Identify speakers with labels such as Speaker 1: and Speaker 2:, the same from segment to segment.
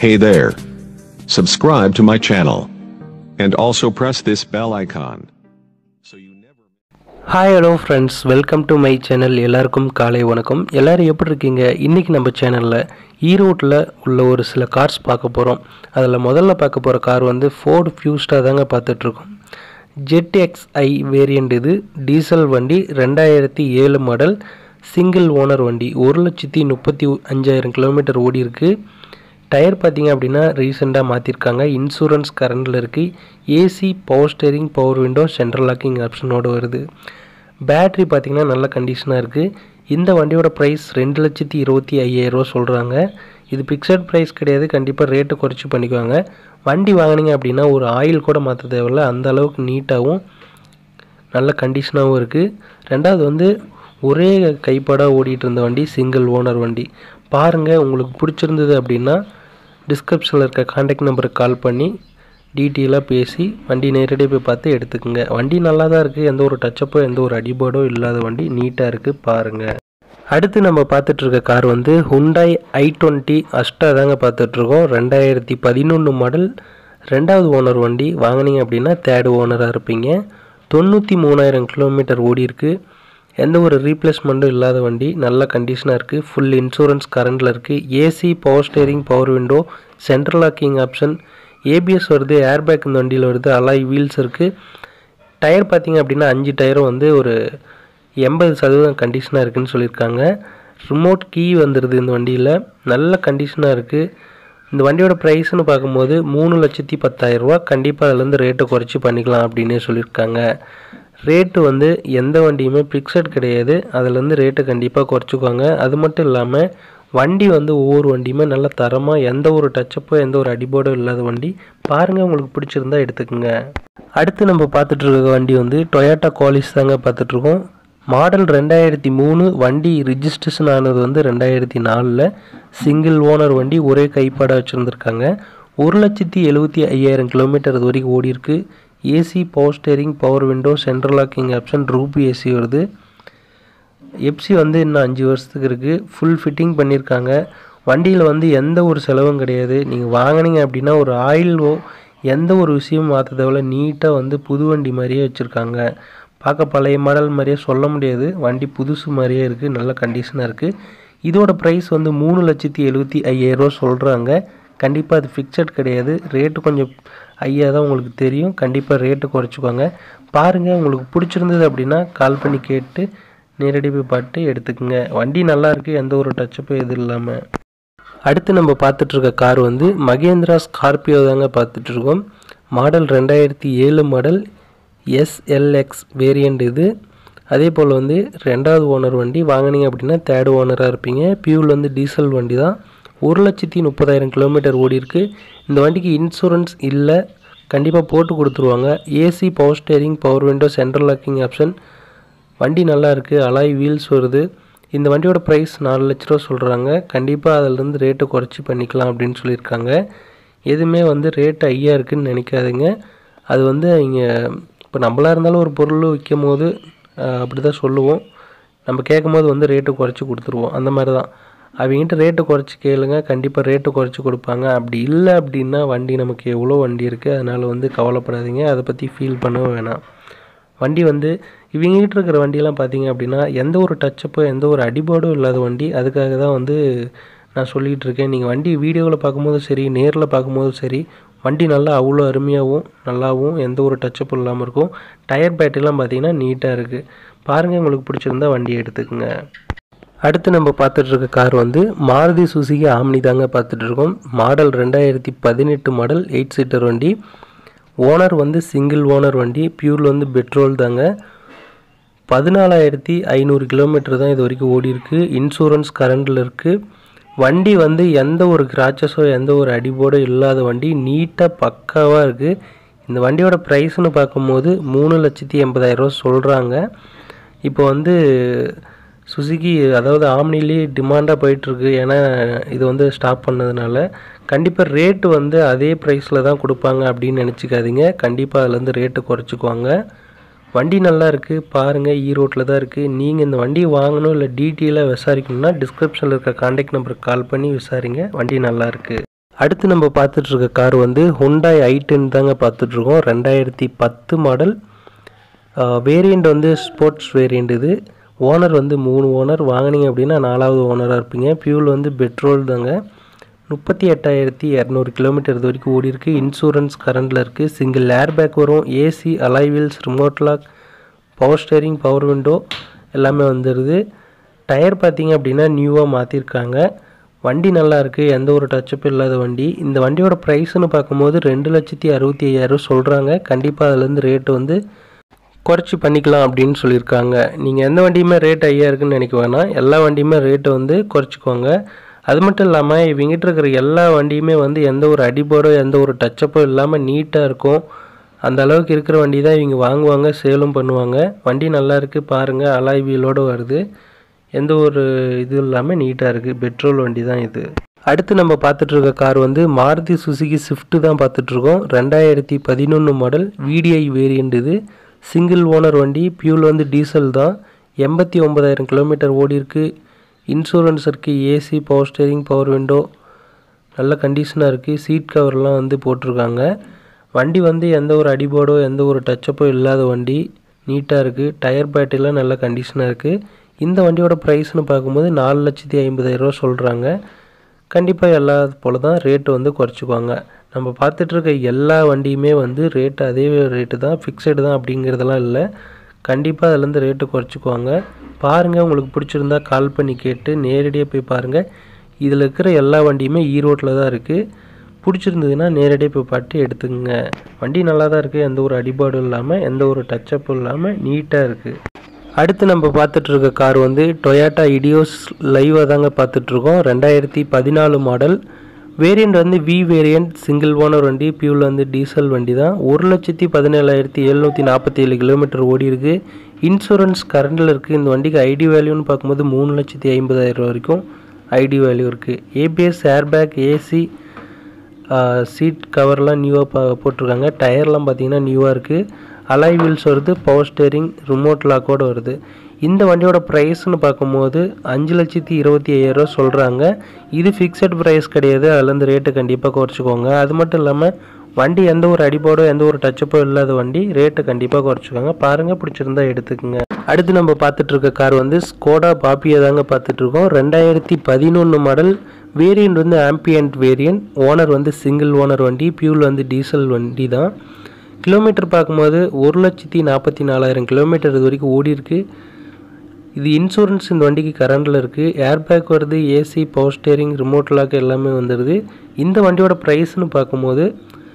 Speaker 1: Hey there. Subscribe to my channel. And also press this bell icon. So you never.
Speaker 2: Hi hello friends, welcome to my channel. எல்லாருக்கும் காலை வணக்கம். எல்லாரும் எப்படி இருக்கீங்க? இன்னைக்கு நம்ம சேனல்ல ஈரோட்ல உள்ள ஒரு சில கார்ஸ் பார்க்க போறோம். அதுல முதல்ல பார்க்க போற கார் வந்து Ford Fiesta தாங்க பார்த்துட்டு இருக்கோம். Jet XI வேரியன்ட் இது டீசல் வண்டி 2007 மாடல் சிங்கிள் ஓனர் வண்டி 1,35,000 கிலோமீட்டர் ஓடி இருக்கு. டயர் பார்த்தீங்க அப்படின்னா ரீசெண்டாக மாற்றிருக்காங்க. இன்சூரன்ஸ் கரண்டில் இருக்குது. AC, power steering, power window, central locking ஆப்ஷனோடு வருது. பேட்ரி பார்த்தீங்கன்னா நல்ல கண்டிஷனாக இருக்குது. இந்த வண்டியோட ப்ரைஸ் 2,25,000 சொல்கிறாங்க. இது ஃபிக்ஸட் ப்ரைஸ் கிடையாது, கண்டிப்பாக ரேட்டு குறைச்சி பண்ணிக்குவாங்க. வண்டி வாங்கினீங்க அப்படின்னா ஒரு ஆயில் கூட மாற்ற தேவையில்ல, அந்த அளவுக்கு நீட்டாகவும் நல்ல கண்டிஷனாகவும் இருக்குது. ரெண்டாவது வந்து ஒரே கைப்படாக ஓடிட்டு இருந்த வண்டி சிங்கிள் ஓனர் வண்டி. பாருங்கள், உங்களுக்கு பிடிச்சிருந்தது அப்படின்னா டிஸ்கிரிப்ஷனில் இருக்க கான்டாக்ட் நம்பருக்கு கால் பண்ணி டீட்டெயிலாக பேசி வண்டி நேரடியாக போய் பார்த்து எடுத்துக்கோங்க. வண்டி நல்லா தான் இருக்குது, எந்த ஒரு டச்சப்போ எந்த ஒரு அடிபாடோ இல்லாத வண்டி நீட்டாக இருக்குது. பாருங்கள். அடுத்து நம்ம பார்த்துட்ருக்க கார் வந்து Hyundai i20 அஸ்டா தாங்க பார்த்துட்ருக்கோம். 2011 மாடல் 2வது ஓனர் வண்டி. வாங்கினீங்க அப்படின்னா 3rd ஓனராக இருப்பீங்க. 93,000 கிலோமீட்டர் ஓடி இருக்குது. எந்த ஒரு ரீப்ளேஸ்மெண்ட்டும் இல்லாத வண்டி, நல்ல கண்டிஷனாக இருக்குது. ஃபுல் இன்சூரன்ஸ் கரண்டில் இருக்குது. AC, power steering, power window, central locking option, ABS வருது, ஏர்பேக் இந்த வண்டியில் வருது, அலாய் வீல்ஸ் இருக்குது. டயர் பார்த்திங்க அப்படின்னா 5 டயரும் வந்து ஒரு 80% கண்டிஷனாக இருக்குதுன்னு சொல்லியிருக்காங்க. ரிமோட் கீ வந்துடுது இந்த வண்டியில். நல்ல கண்டிஷனாக இருக்குது. இந்த வண்டியோட ப்ரைஸ்னு பார்க்கும்போது 3,10,000 கண்டிப்பாக அதுலேருந்து ரேட்டை குறைச்சி பண்ணிக்கலாம் அப்படின்னே சொல்லியிருக்காங்க. ரேட்டு வந்து எந்த வண்டியுமே ஃபிக்ஸட் கிடையாது, அதுலேருந்து ரேட்டு கண்டிப்பாக குறைச்சிக்குவாங்க. அது மட்டும் இல்லாமல் வண்டி வந்து ஒவ்வொரு வண்டியுமே நல்ல தரமாக, எந்த ஒரு டச்சப்போ எந்த ஒரு அடிபோடும் இல்லாத வண்டி. பாருங்கள், உங்களுக்கு பிடிச்சிருந்தா எடுத்துக்கோங்க. அடுத்து நம்ம பார்த்துட்ருக்க வண்டி வந்து டொயோட்டா குவாலிஸ் தாங்க பார்த்துட்ருக்கோம். மாடல் 2003, வண்டி ரிஜிஸ்ட்ரேஷன் ஆனது வந்து 2004. சிங்கிள் ஓனர் வண்டி, ஒரே கைப்பாடாக வச்சுருந்துருக்காங்க. 1,75,000 கிலோமீட்டர் இது வரைக்கும் ஓடி இருக்குது. AC, power steering, power window, central locking option, roof AC வருது. எப்சி வந்து இன்னும் 5 வருஷத்துக்கு இருக்குது. ஃபுல் ஃபிட்டிங் பண்ணியிருக்காங்க. வண்டியில் வந்து எந்த ஒரு செலவும் கிடையாது. நீங்கள் வாங்கினீங்க அப்படின்னா ஒரு ஆயிலோ எந்த ஒரு விஷயமும் மாற்ற தேவையில்ல. நீட்டாக வந்து புது வண்டி மாதிரியே வச்சுருக்காங்க. பார்க்க பழைய மாடல் மாதிரியே சொல்ல முடியாது, வண்டி புதுசு மாதிரியே இருக்குது. நல்ல கண்டிஷனாக இருக்குது. இதோட ப்ரைஸ் வந்து 3,75,000 சொல்கிறாங்க. கண்டிப்பாக அது ஃபிக்ஸட் கிடையாது, ரேட்டு கொஞ்சம் ஐயா தான் உங்களுக்கு தெரியும். கண்டிப்பாக ரேட்டு குறைச்சிக்குவாங்க. பாருங்கள், உங்களுக்கு பிடிச்சிருந்தது அப்படின்னா கால் பண்ணி கேட்டு நேரடியாக போய் பார்த்து எடுத்துக்கோங்க. வண்டி நல்லாயிருக்கு, எந்த ஒரு டச்சப்பும் எதுவும் இல்லாமல். அடுத்து நம்ம பார்த்துட்ருக்க கார் வந்து மகேந்திரா ஸ்கார்பியோ தாங்க பார்த்துட்ருக்கோம். மாடல் 2007 மாடல் SLX வேரியண்ட் இது. அதே போல் வந்து 2வது ஓனர் வண்டி. வாங்கினீங்க அப்படின்னா 3rd ஓனராக இருப்பீங்க. பியூல் வந்து டீசல் வண்டி தான். 1,30,000 கிலோமீட்டர் ஓடி இருக்குது. இந்த வண்டிக்கு இன்சூரன்ஸ் இல்லை, கண்டிப்பாக போட்டு கொடுத்துருவாங்க. AC, power steering, power window, central locking option. வண்டி நல்லா இருக்குது. அலாய் வீல்ஸ் வருது. இந்த வண்டியோட ப்ரைஸ் 4,00,000 சொல்கிறாங்க. கண்டிப்பாக அதிலேருந்து ரேட்டு குறைச்சி பண்ணிக்கலாம் அப்படின்னு சொல்லியிருக்காங்க. எதுவுமே வந்து ரேட்டு ஐயா இருக்குதுன்னு நினைக்காதீங்க. அது வந்து இங்கே இப்போ நம்மளாக இருந்தாலும் ஒரு பொருள் விற்கும் போது அப்படி தான் சொல்லுவோம். நம்ம கேட்கும் போது வந்து ரேட்டு குறைச்சி கொடுத்துருவோம். அந்த மாதிரி தான் அவங்ககிட்ட ரேட்டு குறைச்சி கேளுங்க, கண்டிப்பாக ரேட்டு குறைச்சி கொடுப்பாங்க. அப்படி இல்லை அப்படின்னா வண்டி நமக்கு எவ்வளோ வண்டி இருக்குது, அதனால் வந்து கவலைப்படாதீங்க, அதை பற்றி ஃபீல் பண்ணவும் வேணாம். வண்டி வந்து இவங்ககிட்ட இருக்கிற வண்டியெல்லாம் பார்த்தீங்க அப்படின்னா எந்த ஒரு டச்சப்போ எந்த ஒரு அடிபாடும் இல்லாத வண்டி. அதுக்காக தான் வந்து நான் சொல்லிகிட்டு இருக்கேன். நீங்கள் வண்டி வீடியோவில் பார்க்கும்போதும் சரி, நேரில் பார்க்கும்போதும் சரி, வண்டி நல்லா அவ்வளோ அருமையாகவும் நல்லாவும் எந்த ஒரு டச்சப்பும் இல்லாமல் இருக்கும். டயர் பேட்டரிலாம் பார்த்தீங்கன்னா நீட்டாக இருக்குது. பாருங்கள், உங்களுக்கு பிடிச்சிருந்தா வண்டியை எடுத்துக்கோங்க. அடுத்து நம்ம பார்த்துட்ருக்க கார் வந்து மாருதி சுசுகி ஆம்னி தாங்க பார்த்துட்ருக்கோம். மாடல் 2018 மாடல் 8 சீட்டர் வண்டி. ஓனர் வந்து சிங்கிள் ஓனர் வண்டி. பியூர் வந்து பெட்ரோல் தாங்க. 14,500 கிலோமீட்டர் தான் இது வரைக்கும் ஓடி இருக்குது. இன்சூரன்ஸ் கரண்டில் இருக்குது. வண்டி வந்து எந்த ஒரு கிராச்சஸோ எந்த ஒரு அடிபோடோ இல்லாத வண்டி, நீட்டாக பக்காவாக இருக்குது. இந்த வண்டியோட ப்ரைஸ்னு பார்க்கும்போது 3,80,000 சொல்கிறாங்க. இப்போ வந்து சுசுகி அதாவது ஆம்னிலே டிமாண்டாக போயிட்டுருக்கு. ஏன்னா இது வந்து ஸ்டாப் பண்ணதுனால கண்டிப்பாக ரேட்டு வந்து அதே ப்ரைஸில் தான் கொடுப்பாங்க அப்படின்னு நினச்சிக்காதீங்க. கண்டிப்பாக அதுலேருந்து ரேட்டு குறைச்சிக்குவாங்க. வண்டி நல்லா இருக்குது. பாருங்கள், ஈரோட்டில் தான் இருக்குது. நீங்கள் இந்த வண்டியை வாங்கணும் இல்லை டீட்டெயிலாக விசாரிக்கணும்னா டிஸ்கிரிப்ஷனில் இருக்க கான்டாக்ட் நம்பருக்கு கால் பண்ணி விசாரிங்க. வண்டி நல்லா இருக்குது. அடுத்து நம்ம பார்த்துட்டு இருக்க கார் வந்து Hyundai i10 தாங்க பார்த்துட்டு இருக்கோம். 2010 மாடல். வேரியண்ட் வந்து ஸ்போர்ட்ஸ் வேரியண்ட் இது. ஓனர் வந்து 3 ஓனர். வாங்கினீங்க அப்படின்னா 4வது ஓனராக இருப்பீங்க. ஃபியூல் வந்து பெட்ரோல் தாங்க. 38,200 கிலோமீட்டர் இது வரைக்கும் ஓடி இருக்குது. இன்சூரன்ஸ் கரண்டில் இருக்குது. சிங்கிள் ஏர் பேக் வரும். AC, alloy wheels, remote lock, power steering, power window எல்லாமே வந்துடுது. டயர் பார்த்தீங்க அப்படின்னா நியூவாக மாற்றிருக்காங்க. வண்டி நல்லா இருக்குது. எந்த ஒரு டச்சப்பும் இல்லாத வண்டி. இந்த வண்டியோட ப்ரைஸ்னு பார்க்கும்போது 2,65,000 சொல்கிறாங்க. கண்டிப்பாக அதுலேருந்து ரேட்டு வந்து குறைச்சி பண்ணிக்கலாம் அப்படின்னு சொல்லியிருக்காங்க. நீங்கள் எந்த வண்டியுமே ரேட் ஹையாக இருக்குன்னு நினைக்க வேணாம். எல்லா வண்டியுமே ரேட்டை வந்து குறைச்சிக்குவாங்க. அது மட்டும் இல்லாமல் இவங்கிட்ட இருக்கிற எல்லா வண்டியுமே வந்து எந்த ஒரு அடிபோடோ எந்த ஒரு டச்சப்போ இல்லாமல் நீட்டாக இருக்கும். அந்த அளவுக்கு இருக்கிற வண்டி தான் இவங்க வாங்குவாங்க, சேலும் பண்ணுவாங்க. வண்டி நல்லா இருக்குது பாருங்கள். அலாய் வீலோடு வருது. எந்த ஒரு இது இல்லாமல் நீட்டாக இருக்குது. பெட்ரோல் வண்டி தான் இது. அடுத்து நம்ம பார்த்துட்டு இருக்க கார் வந்து மாருதி சுசுகி ஸ்விஃப்ட் தான் பார்த்துட்ருக்கோம். 2011 மாடல். VDI வேரியண்ட் இது. சிங்கிள் ஓனர் வண்டி. ஃபியூல் வந்து டீசல் தான். 89,000 கிலோமீட்டர் ஓடி இருக்குது. இன்சூரன்ஸ் இருக்குது. AC, power steering, power window நல்ல கண்டிஷனாக இருக்குது. சீட் கவர்லாம் வந்து போட்டிருக்காங்க. வண்டி வந்து எந்த ஒரு அடிபோடோ எந்த ஒரு டச்சப்போ இல்லாத வண்டி. நீட்டாக இருக்குது. டயர் பேட்டரிலாம் நல்ல கண்டிஷனாக இருக்குது. இந்த வண்டியோட ப்ரைஸ்னு பார்க்கும்போது 4,50,000 சொல்கிறாங்க. கண்டிப்பாக எல்லா போல தான் ரேட்டு வந்து குறைச்சிக்குவாங்க. நம்ம பார்த்துட்ருக்க எல்லா வண்டியுமே வந்து ரேட்டு அதே ரேட்டு தான், ஃபிக்ஸடு தான் அப்படிங்கிறதெல்லாம் இல்லை. கண்டிப்பாக அதுலேருந்து ரேட்டு குறைச்சிக்குவாங்க. பாருங்கள், உங்களுக்கு பிடிச்சிருந்தா கால் பண்ணி கேட்டு நேரடியாக போய் பாருங்கள். இதில் இருக்கிற எல்லா வண்டியுமே ஈரோட்டில் தான் இருக்குது. பிடிச்சிருந்ததுன்னா நேரடியாக போய் பார்த்து எடுத்துக்கங்க. வண்டி நல்லா தான் இருக்குது. எந்த ஒரு அடிபாடும் இல்லாமல் எந்த ஒரு டச்சப்பும் இல்லாமல் நீட்டாக இருக்குது. அடுத்து நம்ம பார்த்துட்ருக்க கார் வந்து டொயாட்டா இடியோஸ் லைவாக தாங்க பார்த்துட்ருக்கோம். 2014 மாடல். வேரியண்ட் வந்து V வேரியண்ட். சிங்கிள் ஓனர் வண்டி. ஃபியூல் வந்து டீசல் வண்டி தான். 1,17,747 கிலோமீட்டர் ஓடி இருக்குது. இன்சூரன்ஸ் கரண்டில் இருக்குது. இந்த வண்டிக்கு ஐடி வேல்யூன்னு பார்க்கும்போது 3,50,000 வரைக்கும் ஐடி வேல்யூ இருக்குது. ABS, ஏர்பேக், ஏசி, சீட் கவர்லாம் நியூவாக போட்டிருக்காங்க. டயர்லாம் பார்த்தீங்கன்னா நியூவாக இருக்குது. அலாய் வீல்ஸ் வருது. பவர் ஸ்டேரிங், ரிமோட் லாக்கோடு வருது. இந்த வண்டியோட ப்ரைஸ்னு பார்க்கும்போது 5,25,000 சொல்கிறாங்க. இது ஃபிக்ஸட் ப்ரைஸ் கிடையாது. அதுலேருந்து ரேட்டு கண்டிப்பாக குறைச்சிக்கோங்க. அது மட்டும் இல்லாமல் வண்டி எந்த ஒரு அடிபோடோ எந்த ஒரு டச்சப்போ இல்லாத வண்டி. ரேட்டு கண்டிப்பாக குறைச்சிக்கோங்க. பாருங்கள், பிடிச்சிருந்தா எடுத்துக்கோங்க. அடுத்து நம்ம பார்த்துட்ருக்க கார் வந்து ஸ்கோடா பாப்பியா தாங்க பார்த்துட்ருக்கோம். 2011 மாடல். வேரியண்ட் வந்து ஆம்பியன்ட் வேரியண்ட். ஓனர் வந்து சிங்கிள் ஓனர் வண்டி. ஃபியூல் வந்து டீசல் வண்டி தான். கிலோமீட்டர் பார்க்கும்போது 1,44,000 கிலோமீட்டர் இது வரைக்கும் ஓடி இருக்குது. இது இன்சூரன்ஸ் இந்த வண்டிக்கு கரண்டில் இருக்குது. ஏர்பேக் வருது. AC, power steering, remote lock எல்லாமே வந்துடுது. இந்த வண்டியோட ப்ரைஸ்னு பார்க்கும்போது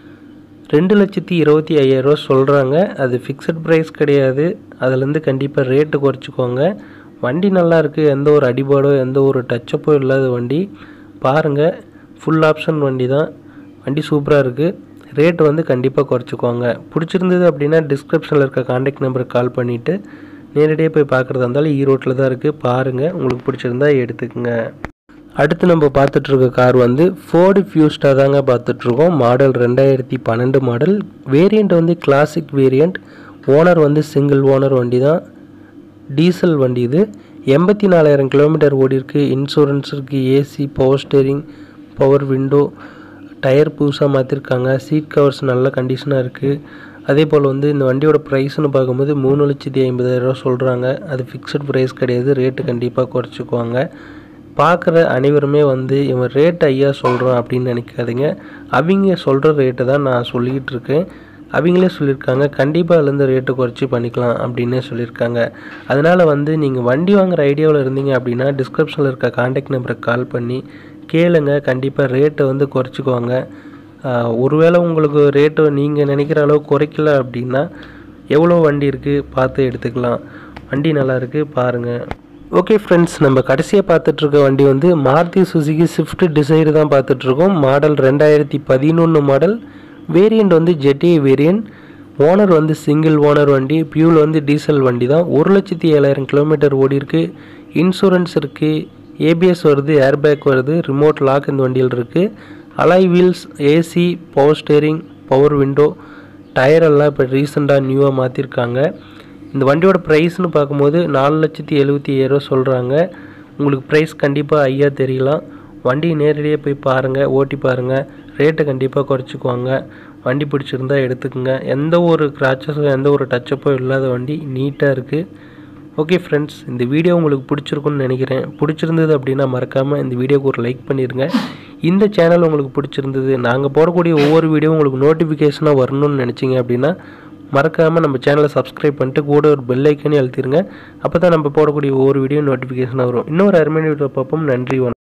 Speaker 2: 2,25,000 சொல்கிறாங்க. அது ஃபிக்ஸட் ப்ரைஸ் கிடையாது. அதுலேருந்து கண்டிப்பாக ரேட்டு குறைச்சிக்கோங்க. வண்டி நல்லா இருக்குது. எந்த ஒரு அடிபாடோ எந்த ஒரு டச்சப்போ இல்லாத வண்டி. பாருங்கள், ஃபுல் ஆப்ஷன் வண்டி தான். வண்டி சூப்பராக இருக்குது. ரேட்டு வந்து கண்டிப்பாக குறைச்சிக்குவாங்க. பிடிச்சிருந்தது அப்படின்னா டிஸ்கிரிப்ஷனில் இருக்க கான்டாக்ட் நம்பருக்கு கால் பண்ணிவிட்டு நேரடியாக போய் பார்க்குறதா இருந்தாலும் ஈரோட்டில் தான் இருக்குது. பாருங்கள், உங்களுக்கு பிடிச்சிருந்தா எடுத்துக்கோங்க. அடுத்து நம்ம பார்த்துட்ருக்க கார் வந்து ஃபோர்டு ஃபியூஸ்டா தாங்க பார்த்துட்ருக்கோம். Model 2012 model. வேரியண்ட் வந்து கிளாசிக் வேரியண்ட். ஓனர் வந்து சிங்கிள் ஓனர் வண்டி தான். டீசல் வண்டி இது. 84,000 கிலோமீட்டர் ஓடி இருக்குது. இன்சூரன்ஸ் இருக்குது. AC, power steering, power window, tyre புதுசாக மாற்றிருக்காங்க. சீட் கவர்ஸ் நல்ல கண்டிஷனாக இருக்குது. அதே போல் வந்து இந்த வண்டியோட ப்ரைஸ்னு பார்க்கும்போது 3,50,000 சொல்கிறாங்க. அது ஃபிக்ஸட் ப்ரைஸ் கிடையாது. ரேட்டு கண்டிப்பாக குறைச்சிக்குவாங்க. பார்க்குற அனைவருமே வந்து இவன் ரேட் ஐயா சொல்கிறான் அப்படின்னு நினைக்காதீங்க. அவங்க சொல்கிற ரேட்டு தான் நான் சொல்லிக்கிட்டு இருக்கேன். அவங்களே சொல்லியிருக்காங்க கண்டிப்பாக அதுலேருந்து ரேட்டு குறைச்சி பண்ணிக்கலாம் அப்படின்னே சொல்லியிருக்காங்க. அதனால் வந்து நீங்கள் வண்டி வாங்குகிற ஐடியாவில் இருந்தீங்க அப்படின்னா டிஸ்கிரிப்ஷனில் இருக்க கான்டாக்ட் நம்பருக்கு கால் பண்ணி கேளுங்க. கண்டிப்பாக ரேட்டை வந்து குறைச்சிக்குவாங்க. ஒருவேளை உங்களுக்கு ரேட்டு நீங்கள் நினைக்கிற அளவு குறைக்கல அப்படின்னா எவ்வளோ வண்டி இருக்குது பார்த்து எடுத்துக்கலாம். வண்டி நல்லா இருக்குது பாருங்கள். ஓகே ஃப்ரெண்ட்ஸ், நம்ம கடைசியாக பார்த்துட்ருக்க வண்டி வந்து மாருதி சுசுகி ஸ்விஃப்ட் டிசைர் தான் பார்த்துட்ருக்கோம். Model 2011 model. வேரியண்ட் வந்து ஜெட்டி வேரியண்ட். ஓனர் வந்து சிங்கிள் ஓனர் வண்டி. ஃபியூல் வந்து டீசல் வண்டி தான். 1,07,000 கிலோமீட்டர் ஓடி இருக்குது. இன்சூரன்ஸ் இருக்குது. ABS வருது. ஏர்பேக் வருது. ரிமோட் லாக் இந்த வண்டியில் இருக்குது. Alloy wheels, AC, power steering, power window, tyre எல்லாம் இப்போ ரீசெண்டாக நியூவாக மாற்றிருக்காங்க. இந்த வண்டியோட ப்ரைஸ்னு பார்க்கும்போது 4,70,000 சொல்கிறாங்க. உங்களுக்கு ப்ரைஸ் கண்டிப்பாக ஐயா தெரியலாம். வண்டி நேரடியாக போய் பாருங்கள், ஓட்டி பாருங்கள். ரேட்டை கண்டிப்பாக குறைச்சிக்குவாங்க. வண்டி பிடிச்சிருந்தா எடுத்துக்கோங்க. எந்த ஒரு கிராச்சஸோ எந்த ஒரு டச்சப்போ இல்லாத வண்டி நீட்டாக இருக்குது. ஓகே ஃப்ரெண்ட்ஸ், இந்த வீடியோ உங்களுக்கு பிடிச்சிருக்குன்னு நினைக்கிறேன். பிடிச்சிருந்தது அப்படின்னா மறக்காமல் இந்த வீடியோக்கு ஒரு லைக் பண்ணிடுங்க. இந்த சேனல் உங்களுக்கு பிடிச்சிருந்தது, நாங்கள் போடக்கூடிய ஒவ்வொரு வீடியோ உங்களுக்கு நோட்டிஃபிகேஷனாக வரணும்னு நினச்சிங்க அப்படின்னா மறக்காமல் நம்ம சேனலை சப்ஸ்கிரைப் பண்ணிட்டு கூட ஒரு பெல் ஐக்கனே அழுத்திடுங்க. அப்போ தான் நம்ம போடக்கூடிய ஒவ்வொரு வீடியோ நோட்டிஃபிகேஷனாக வரும். இன்னொரு அருமையான வீடியோ பார்ப்போம். நன்றி.